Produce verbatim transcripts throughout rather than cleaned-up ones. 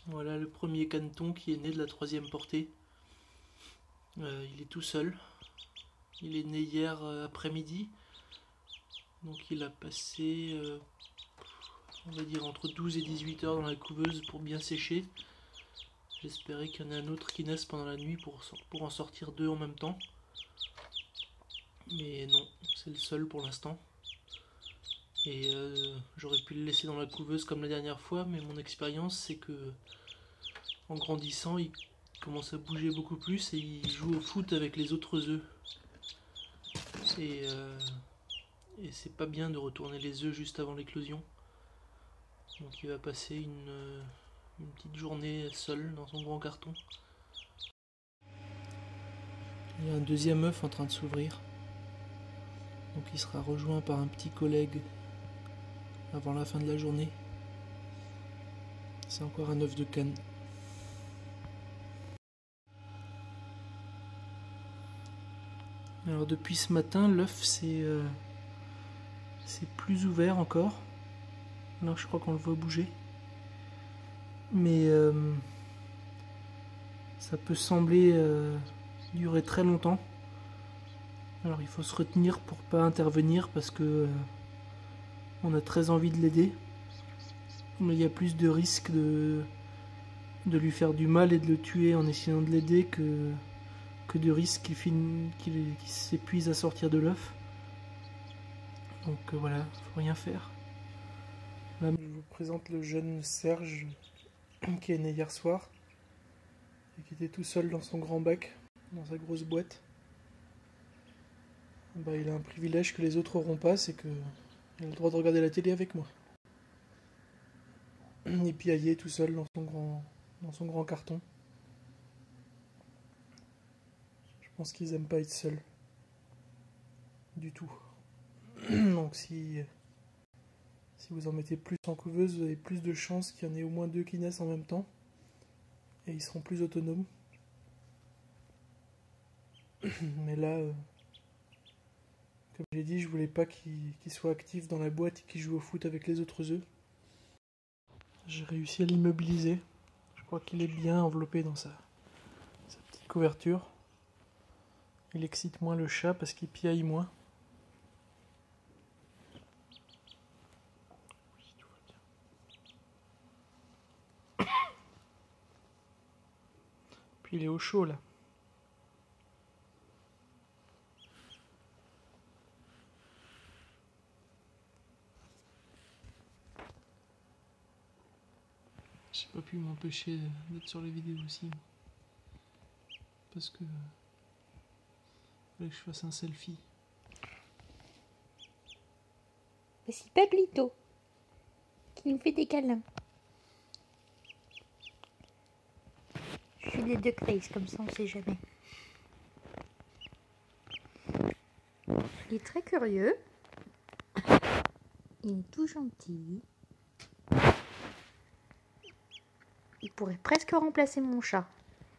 Voilà le premier caneton qui est né de la troisième portée. Euh, il est tout seul. Il est né hier euh, après-midi. Donc il a passé, euh, on va dire, entre douze et dix-huit heures dans la couveuse pour bien sécher. J'espérais qu'il y en ait un autre qui naisse pendant la nuit pour, pour en sortir deux en même temps. Mais non, c'est le seul pour l'instant. Et euh, j'aurais pu le laisser dans la couveuse comme la dernière fois, mais mon expérience c'est que en grandissant il commence à bouger beaucoup plus et il joue au foot avec les autres œufs. Et, euh, et c'est pas bien de retourner les œufs juste avant l'éclosion. Donc il va passer une, une petite journée seul dans son grand carton. Il y a un deuxième œuf en train de s'ouvrir. Donc il sera rejoint par un petit collègue avant la fin de la journée. C'est encore un œuf de cane. Alors depuis ce matin, l'œuf c'est euh, c'est plus ouvert encore. Là je crois qu'on le voit bouger. Mais euh, ça peut sembler euh, durer très longtemps. Alors il faut se retenir pour pas intervenir parce que euh, on a très envie de l'aider. Mais il y a plus de risques de, de lui faire du mal et de le tuer en essayant de l'aider que, que de risques qu'il qu'il, qu'il s'épuise à sortir de l'œuf. Donc euh, voilà, faut rien faire. Là, je vous présente le jeune Serge qui est né hier soir et qui était tout seul dans son grand bac, dans sa grosse boîte. Bah, il a un privilège que les autres n'auront pas, c'est qu'il a le droit de regarder la télé avec moi. Et piailler tout seul dans son grand, dans son grand carton. Je pense qu'ils aiment pas être seuls. Du tout. Donc si, si vous en mettez plus en couveuse, vous avez plus de chances qu'il y en ait au moins deux qui naissent en même temps. Et ils seront plus autonomes. Mais là, euh, comme j'ai dit, je voulais pas qu'il qu'il soit actif dans la boîte et qu'il joue au foot avec les autres œufs. J'ai réussi à l'immobiliser. Je crois qu'il est bien enveloppé dans sa, sa petite couverture. Il excite moins le chat parce qu'il piaille moins. Oui, tout va bien. Puis il est au chaud là. J'ai pas pu m'empêcher d'être sur les vidéos aussi. Parce que... il fallait que je fasse un selfie. C'est Pablito qui nous fait des câlins. Je fais des deux crises, comme ça on sait jamais. Il est très curieux. Il est tout gentil. Il pourrait presque remplacer mon chat.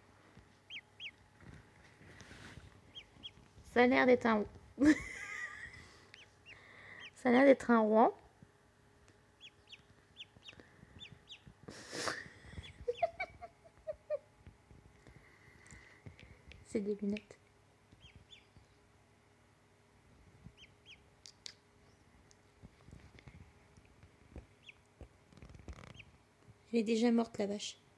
Ça a l'air d'être un... Ça a l'air d'être un roi. C'est des lunettes. Elle est déjà morte la vache.